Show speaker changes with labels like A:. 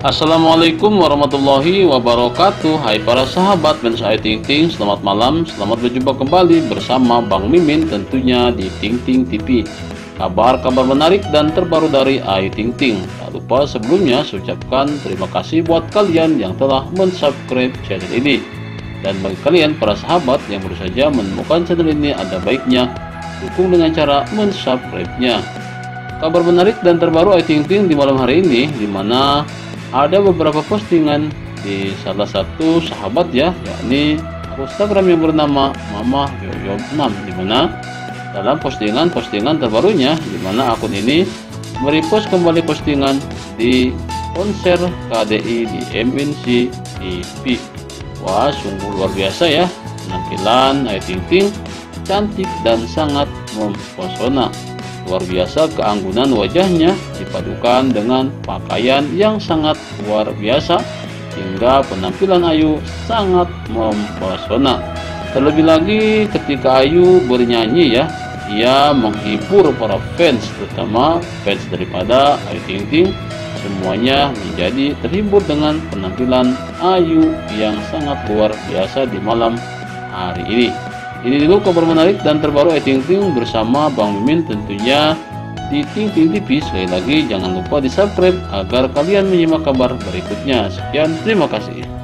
A: Assalamualaikum warahmatullahi wabarakatuh. Hai para sahabat Fans Ayu Ting Ting, selamat malam. Selamat berjumpa kembali bersama Bang Mimin tentunya di Ting Ting TV. Kabar-kabar menarik dan terbaru dari Ayu Ting Ting. Tak lupa sebelumnya saya ucapkan terima kasih buat kalian yang telah mensubscribe channel ini. Dan bagi kalian para sahabat yang baru saja menemukan channel ini, ada baiknya dukung dengan cara mensubscribe-nya. Kabar menarik dan terbaru Ayu Ting Ting di malam hari ini, dimana ada beberapa postingan di salah satu sahabat ya, yakni Instagram yang bernama Mama Yoyo 6, dimana dalam postingan terbarunya, dimana akun ini merepost kembali postingan di konser KDI di MNC TV. Wah, sungguh luar biasa ya, penampilan Ayu Ting Ting cantik dan sangat mempesona. Luar biasa keanggunan wajahnya dipadukan dengan pakaian yang sangat luar biasa hingga penampilan Ayu sangat mempesona. Terlebih lagi ketika Ayu bernyanyi ya, ia menghibur para fans, terutama fans daripada Ayu Ting Ting. Semuanya menjadi terhibur dengan penampilan Ayu yang sangat luar biasa di malam hari ini. Ini dulu kabar menarik dan terbaru Ayu Ting Ting bersama Bang Mimin tentunya di Ting Ting TV. Sekali lagi jangan lupa di subscribe agar kalian menyimak kabar berikutnya. Sekian, terima kasih.